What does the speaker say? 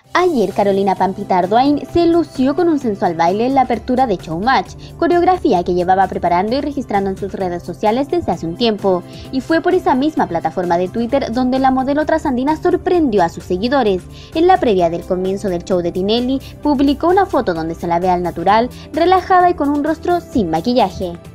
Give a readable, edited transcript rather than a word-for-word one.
Ayer Carolina Pampita Arduin se lució con un sensual baile en la apertura de Showmatch, coreografía que llevaba preparando y registrando en sus redes sociales desde hace un tiempo, y fue por esa misma plataforma de Twitter donde la modelo trasandina sorprendió a sus seguidores. En la previa del comienzo del show de Tinelli, publicó una foto donde se la ve al natural, relajada y con un rostro sin maquillaje.